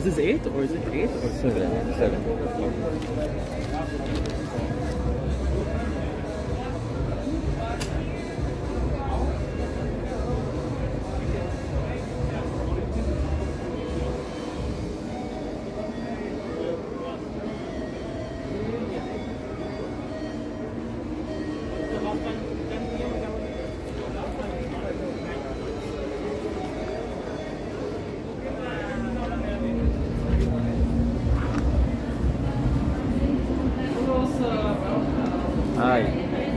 this is 8 or is it 8 or 7? 7. Hi.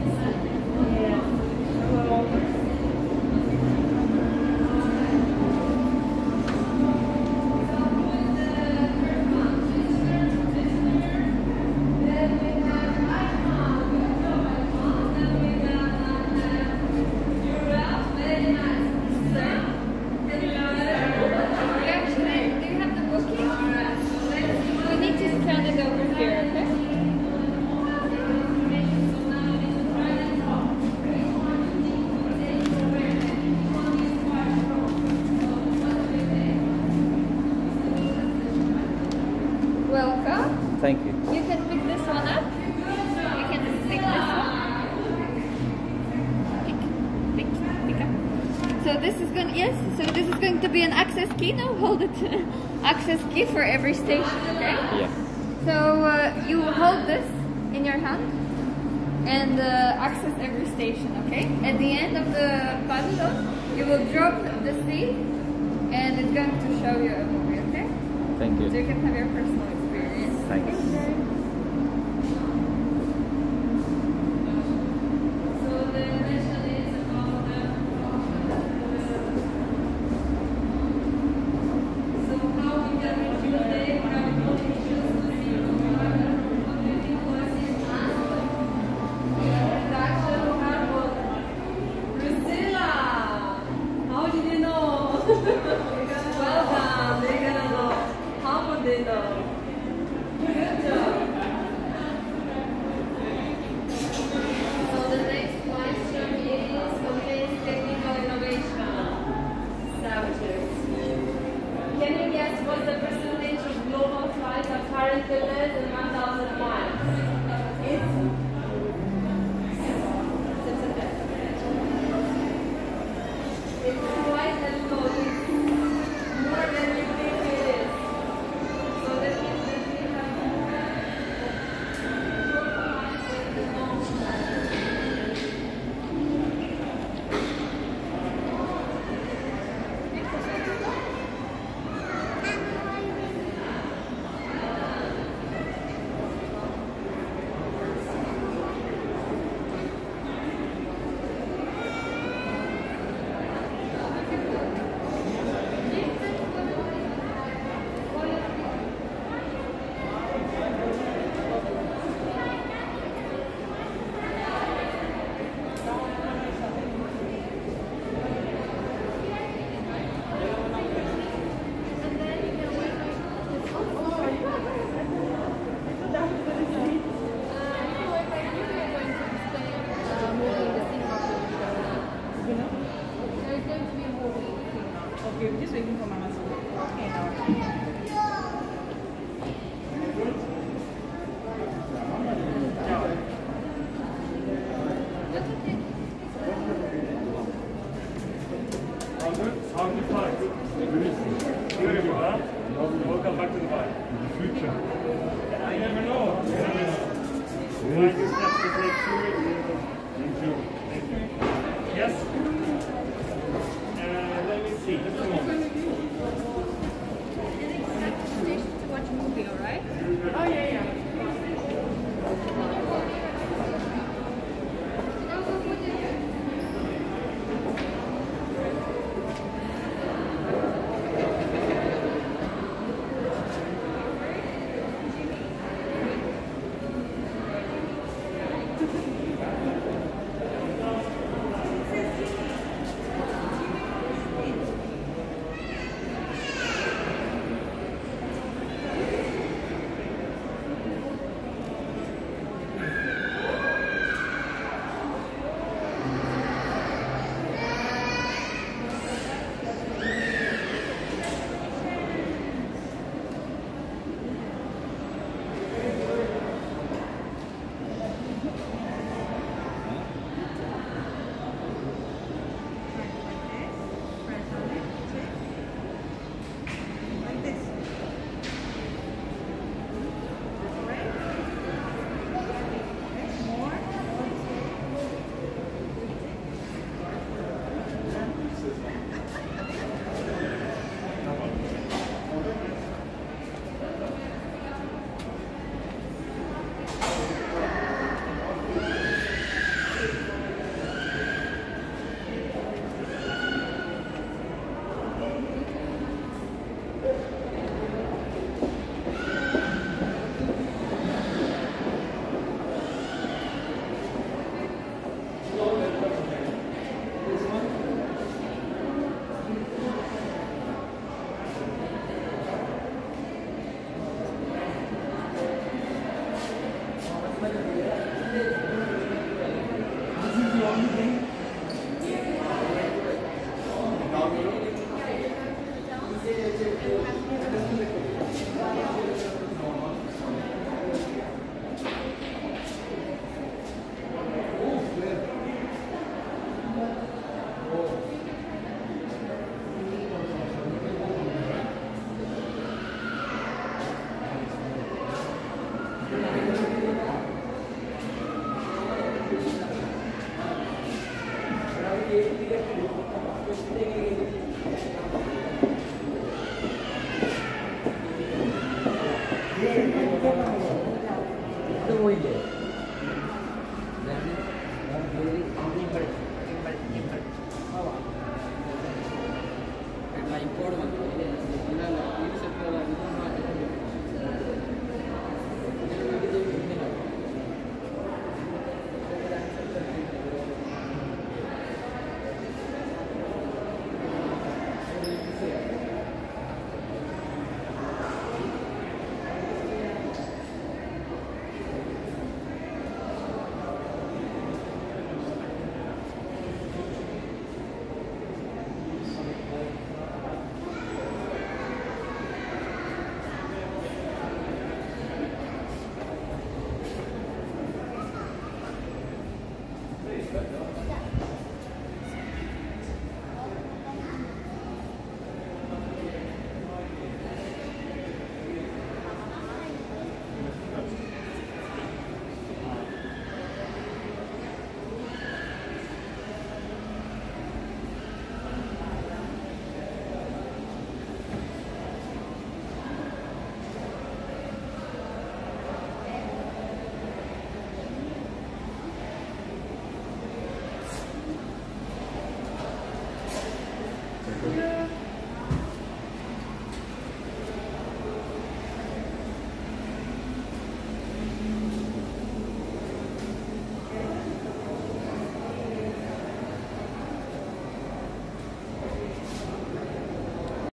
Welcome. Thank you. You can pick this one up. You can pick this one. Pick up. So this is going this is going to be an access key. No, hold it. Access key for every station, okay? Yeah. So you hold this in your hand and access every station, okay? At the end of the paddle, you will drop the seat and it's going to show you a movie, okay? Thank So you. you can have your personal experience. Thanks. So the mission is about so how we can reduce the gravitational issues to zero. Priscilla, how did you know? Well done, they're gonna know. How would they know? Good job. So the next question is contains technical innovation. Subjects. Can you guess what's the percentage of global flights are currently less than 1,000 miles? It's quite a lot. It's more than you think it is. So that means that we have Okay, we're just waiting for Mama's food. Okay, now. Welcome back to Dubai. The future. I never know. You never know. I just have to take sure. Thank you. Thank you. Yes? Let me see. Just a moment. to watch a movie, alright? Oh, yeah, yeah. Good.